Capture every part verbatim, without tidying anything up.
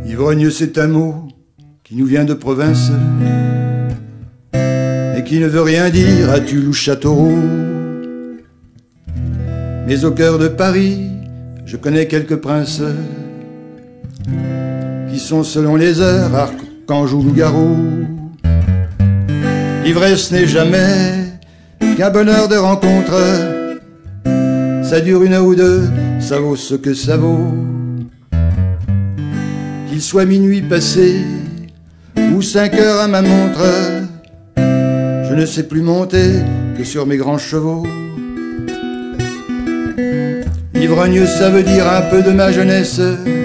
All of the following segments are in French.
Ivrogne, c'est un mot qui nous vient de province et qui ne veut rien dire à Tulle ou Châteauroux. Mais au cœur de Paris, je connais quelques princes qui sont selon les heures archanges ou loups-garous. L'ivresse n'est jamais qu'un bonheur de rencontre, ça dure une heure ou deux, ça vaut ce que ça vaut. Qu'il soit minuit passé ou cinq heures à ma montre, je ne sais plus monter que sur mes grands chevaux. Ivrogne, ça veut dire un peu de ma jeunesse,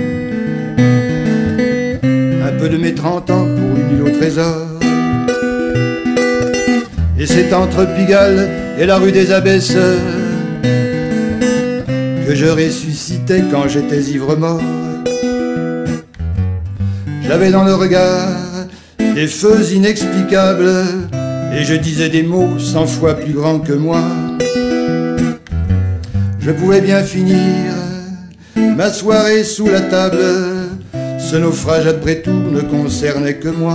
un peu de mes trente ans pour une île au trésor. Et c'est entre Pigalle et la rue des Abbesses que je ressuscitais quand j'étais ivre-mort. J'avais dans le regard des feux inexplicables et je disais des mots cent fois plus grands que moi. Je pouvais bien finir ma soirée sous la table, ce naufrage après tout ne concernait que moi.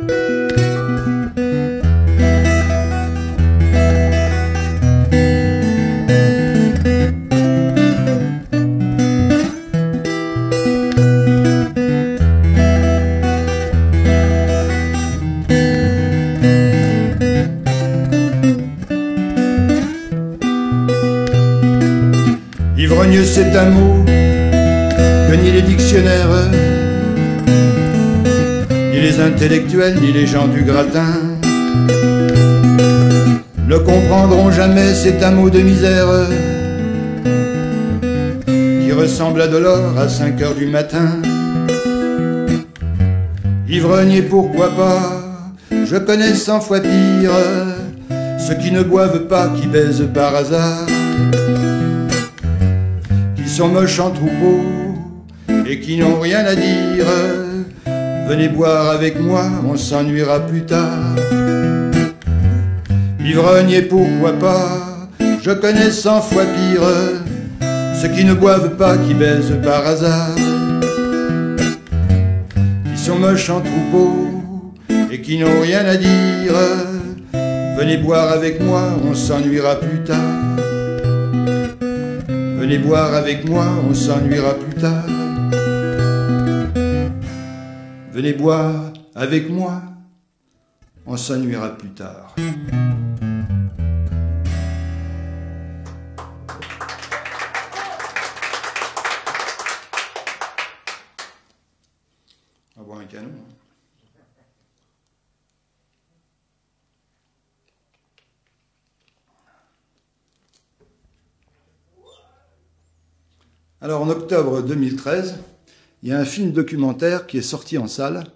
Ivrogne, c'est un mot que ni les dictionnaires, ni les intellectuels, ni les gens du gratin ne comprendront jamais. C'est un mot de misère qui ressemble à de l'or à cinq heures du matin. Ivrogne, pourquoi pas, je connais cent fois pire ceux qui ne boivent pas, qui baisent par hasard, qui sont moches en troupeau et qui n'ont rien à dire. Venez boire avec moi, on s'ennuiera plus tard. Ivrogne, pourquoi pas, je connais cent fois pire ceux qui ne boivent pas, qui baisent par hasard, qui sont moches en troupeau et qui n'ont rien à dire. Venez boire avec moi, on s'ennuiera plus tard. Venez boire avec moi, on s'ennuiera plus tard. Venez boire avec moi, on s'ennuiera plus tard. On va boire un canon. Alors en octobre deux mille treize, il y a un film documentaire qui est sorti en salle.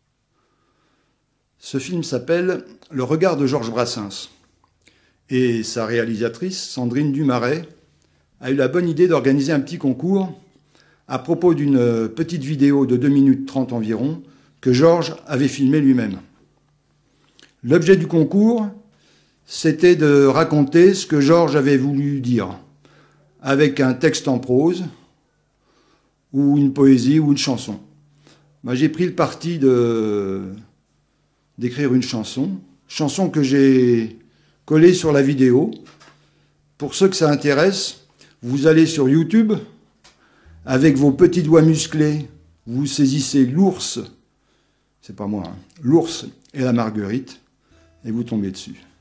Ce film s'appelle « Le regard de Georges Brassens ». Et sa réalisatrice, Sandrine Dumaret, a eu la bonne idée d'organiser un petit concours à propos d'une petite vidéo de deux minutes trente environ que Georges avait filmée lui-même. L'objet du concours, c'était de raconter ce que Georges avait voulu dire, avec un texte en prose, ou une poésie, ou une chanson. Moi, j'ai pris le parti de, d'écrire une chanson, chanson que j'ai collée sur la vidéo. Pour ceux que ça intéresse, vous allez sur YouTube, avec vos petits doigts musclés, vous saisissez l'ours, c'est pas moi, hein, l'ours et la marguerite, et vous tombez dessus.